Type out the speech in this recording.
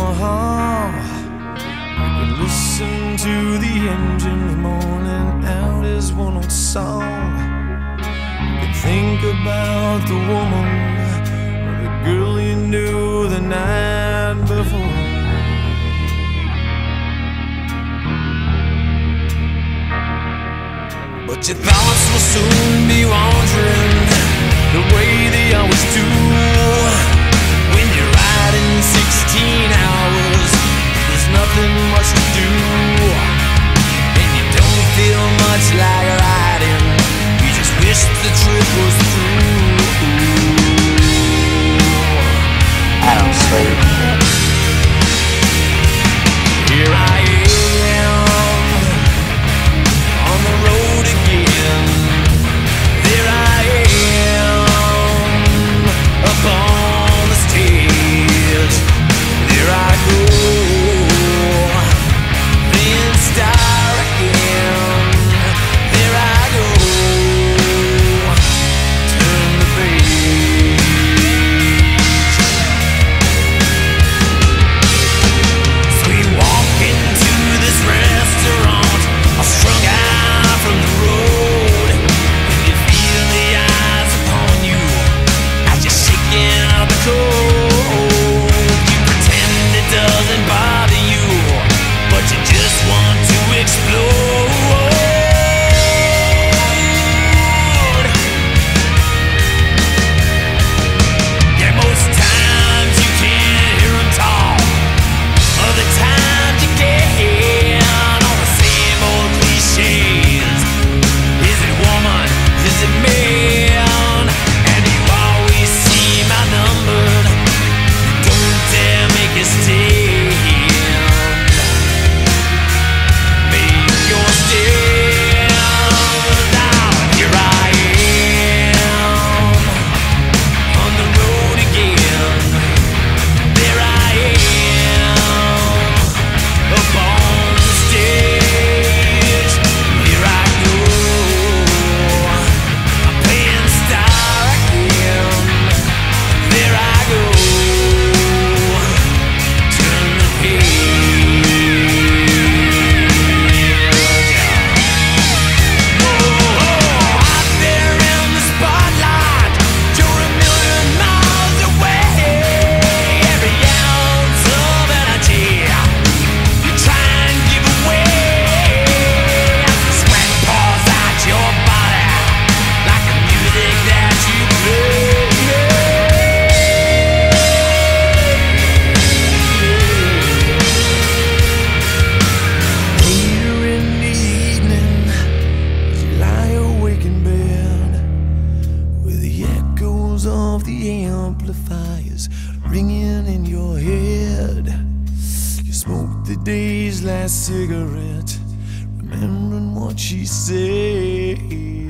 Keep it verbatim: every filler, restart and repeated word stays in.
Yamaha. I could listen to the engines moaning out his one old song. Could think about the woman or the girl you knew the night before. But your thoughts will soon be wandering the way they always do. When you're riding sixteen hours, there's nothing much to do, and you don't feel much like riding. You just wish the trip was through. I don't sleep. Here I am on the road again. There I am up on the stage. There I go, playing star again. There I go, turn the page. So we walk into this restaurant, all strung out from the road, and you feel the eyes upon you as you're shaking out the cold. You pretend it doesn't bother you, but you just want to explode. Yeah, most times you can't hear 'em talk. Other times you get all the same old cliches. Is it woman? Is it man? And you always seem outnumbered. Don't dare make a stand. Make your stand. Now here I am on the road again. There I am up on the stage. Here I go, I'm playing star again. There I go, turn the page. Oh, out there in the spotlight, you're a million miles away. Every ounce of energy you try and give away. As the sweat pours out your body like the music that you play. Later in the evening, as you lie awake in bed, with the echoes of the amplifiers ringing in your head, you smoke the day's last cigarette, remembering what she said.